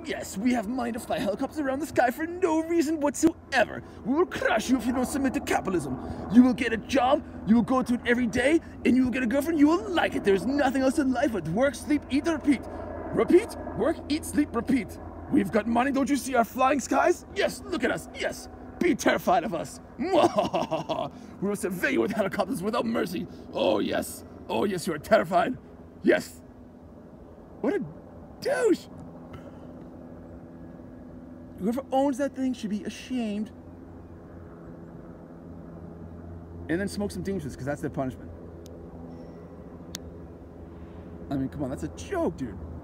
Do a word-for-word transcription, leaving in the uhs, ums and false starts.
Yes, we have money to fly helicopters around the sky for no reason whatsoever. We will crush you if you don't submit to capitalism. You will get a job, you will go to it every day, and you will get a girlfriend, you will like it. There's nothing else in life but work, sleep, eat, repeat. Repeat, work, eat, sleep, repeat. We've got money, don't you see our flying skies? Yes, look at us, yes. Be terrified of us. We will survey you with helicopters without mercy. Oh yes, oh yes, you are terrified. Yes. What a douche. Whoever owns that thing should be ashamed. And then smoke some dangerous, because that's their punishment. I mean, come on, that's a joke, dude.